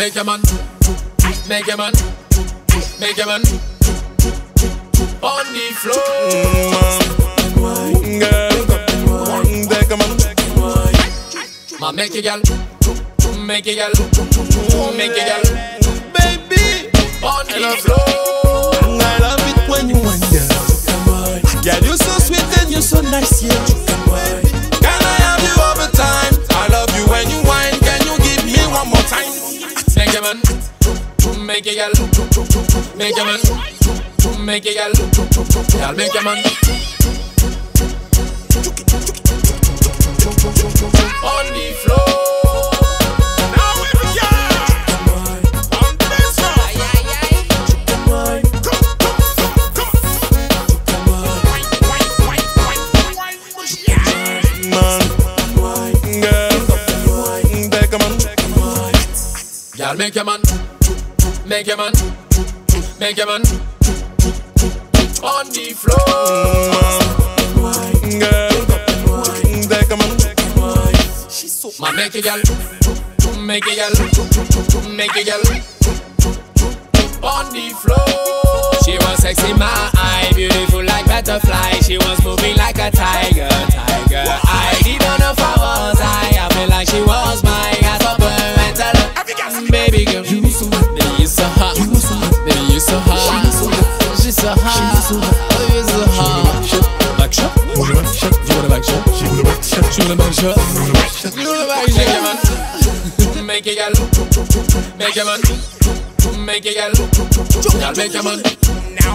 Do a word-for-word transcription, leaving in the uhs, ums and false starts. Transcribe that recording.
make a man, make a man, make a man on the floor. Girl, take a man. Ma make a gal, make a gal, make a gal, Baby, on the floor. I love it when you whine, girl. Girl, you so sweet and you so nice, yeah. Can I have you all the time? I love you when you whine. Can you give me one more time? Make a man, make a gal, make a man, make a gal, gal make a man on the floor. Now we begin. On this one. Come, come, come, come. Man, girl, take a man. Gal make a man, make a man, make a man on the floor. Girl, take a man. Ma make a gal, make a gal, make a gal on the floor. She was sexy, my eye, beautiful like butterfly. She was moving like a tiger, tiger. I didn't know if I was I. I feel like she was mine. I saw her and tell her, baby girl, you so hot, baby you so hot, baby you so hot, she's so hot, oh you so hot. Back shot, you want a back shot, you want a back shot, you want a back shot, you want a back shot, you want a back shot. Make a gal, make a man, make a gal, gal make a man